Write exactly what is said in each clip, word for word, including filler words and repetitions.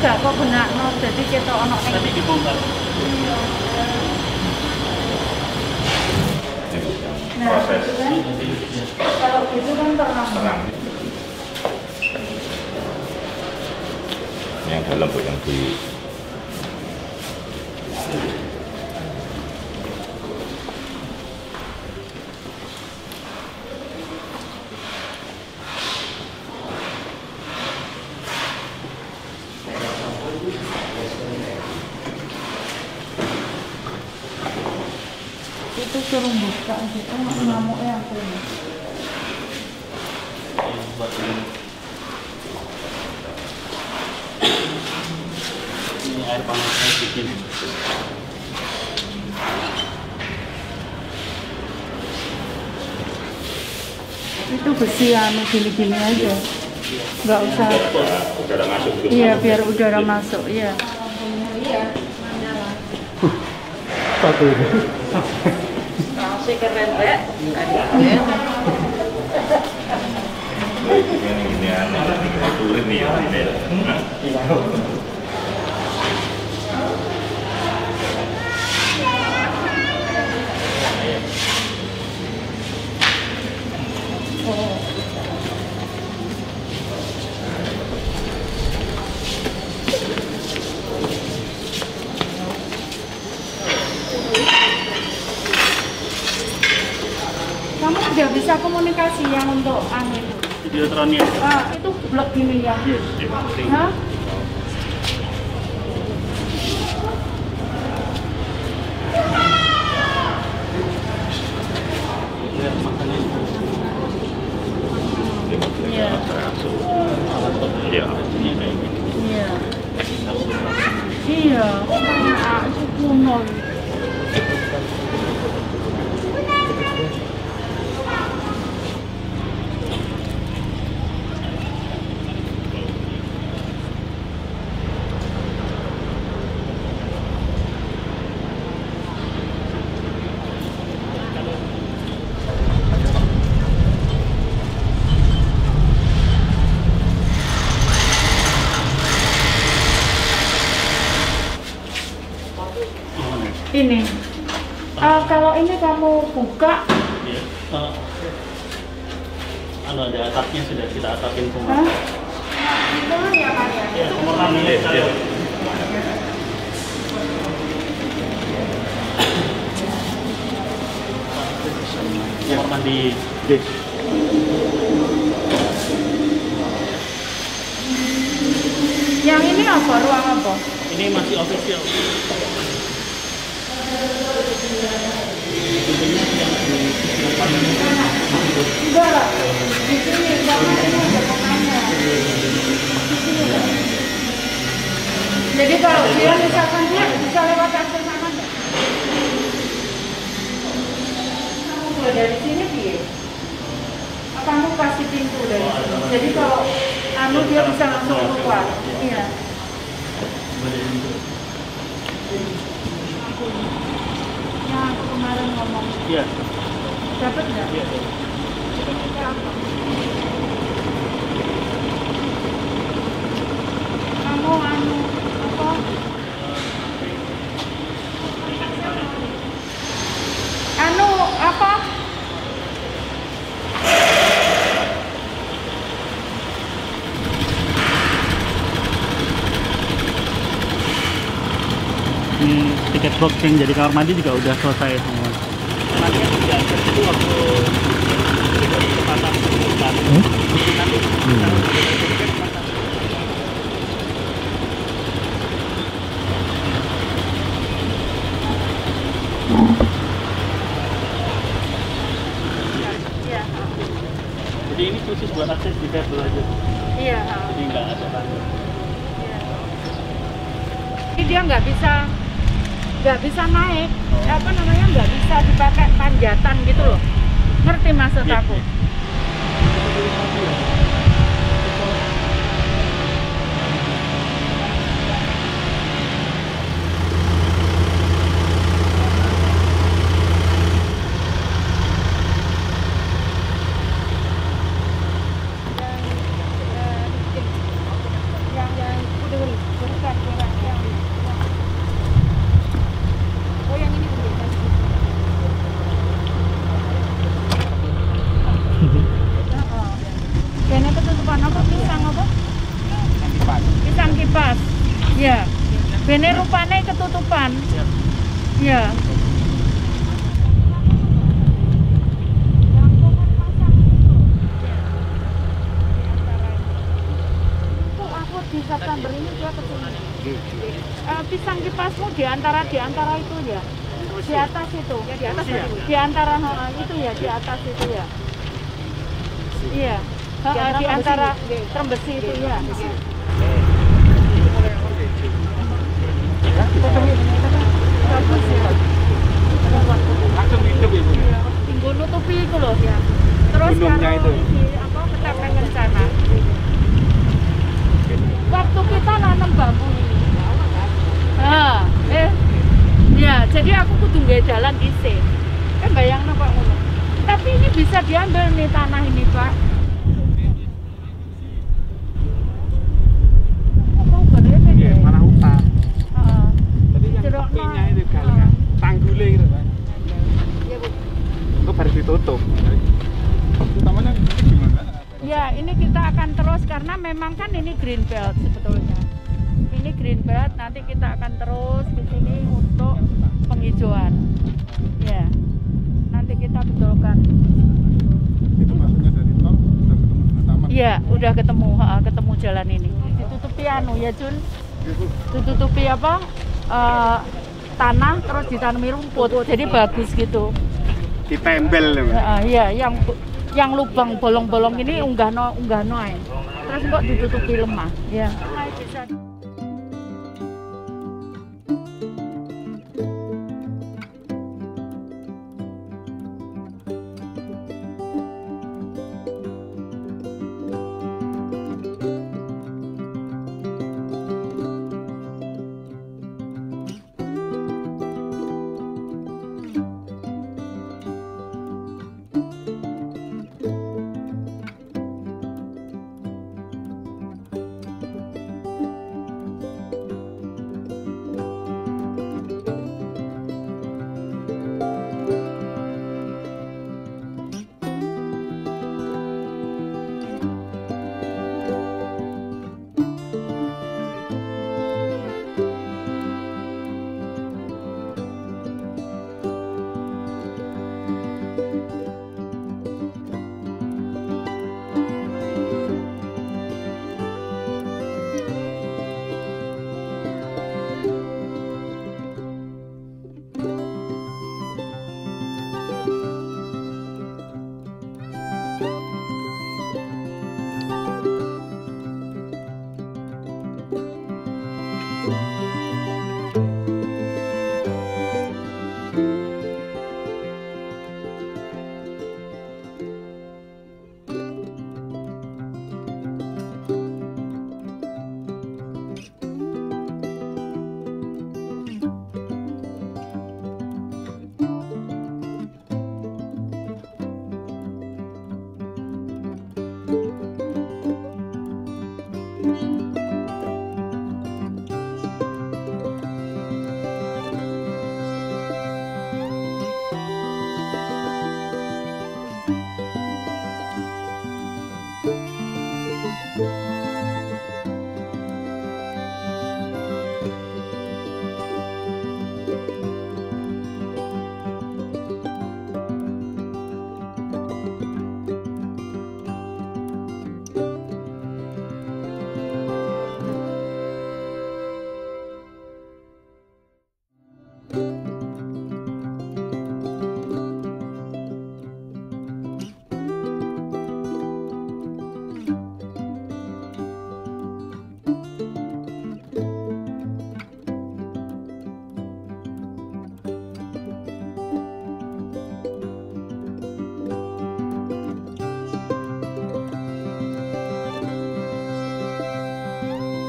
gak kok benakno dadi ketok ono ning. Tadi dibongkar. Nah, Proses. kan, kalau gitu kan terang. Terang. Yang dalam bu yang di Itu suruh buka gitu, ngamuknya aku ini. Buat ini. Ini air panasnya bikin. Itu besi anu gini-gini aja. Nggak usah. udara masuk. Iya, biar udara masuk, iya. Iya. Satu ini. Masih keren, Rek. Ini ini aneh, ini turun nih ya ini. Kamu udah bisa komunikasi yang untuk anu itu? Videotronnya. Ah, itu blok gini ya? Yes, yes. Hah? Lihat makanya itu. Iya. Iya. Ini kayak gini. Iya. Iya, ah, itu kuno. Ini, uh, kalau ini kamu buka, Iya. Uh, anu ada atapnya sudah kita atapin semua. hah? Itu ya kan ya? Ya, nomor enam ini. Iya, iya. Kamar mandi. Yang ini apa? Ruang apa? Ini masih official. Enggak, di sini karena ini ada pemainnya. Di sini kan. Jadi kalau dia misalkan dia bisa lewat akses sana nggak? Kamu mulai dari sini dia. Apa kamu kasih pintu dari sini? Jadi kalau anu dia bisa langsung keluar. Iya. Yang aku kemarin ngomong. Iya. Dapat nggak? Iya. Kamu anu apa? Anu apa? Ini tiket box yang jadi kamar mandi juga udah selesai semua. Nanti yang tidak ada itu waktu kesempatan kesempatan. Nanti Iya. jadi ini khusus buat akses di kabel aja. Iya. Jadi nggak ada tangga. Jadi dia nggak bisa nggak bisa naik, apa namanya nggak bisa dipakai panjatan gitu loh. Ngerti maksud Iya, aku? iya. Yang yang udah Kene ketutupan apa pisang apa? kipas. Pisang kipas. Ya. Bene rupane ketutupan. Ya. Di September ini dia kesini. Uh, pisang kipasmu di antara di antara itu ya, di atas itu, ya, di atas ya. Di antara uh, itu ya, di atas itu ya. Iya. Uh, uh, di antara Trembesi itu ya. Bagus ya. Langsung hidup ibu. Tinggal nutupi itu loh ya. Terus Gunungnya kalau itu. di apa Ketapeng Kencana. Waktu kita nanam bambu ini. Nah, eh, ya, jadi aku kudu nggak jalan isi. Eh, bayangin Pak ngono. Tapi ini bisa diambil nih tanah ini Pak. Mau berapa Iya, deh? mana hutan. Heeh. Jadi yang Jeruk tepinya no. itu galengan tanggulnya gitu kan. Ya, Bu. Itu baru ditutup. Utamanya gimana? Ya, ini kita akan terus karena memang kan ini green belt sebetulnya. Ini green belt, nanti kita akan terus di sini untuk penghijauan. Ya, nanti kita betulkan. Itu masuknya dari tol sudah ketemu dengan taman. Iya, udah ketemu, ha, ketemu jalan ini. Ditutupi anu ya Jun, ditutupi apa? Eh, tanah terus ditanami rumput, jadi bagus gitu. Ditembel ya. Ya, iya, yang yang lubang bolong-bolong ini unggah no unggah no ae. Terus kok ditutupi lemah, ya.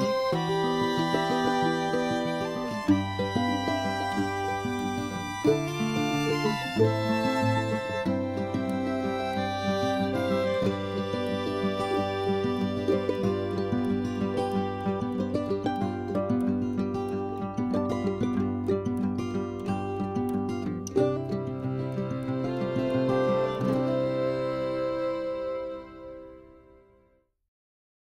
Thank you.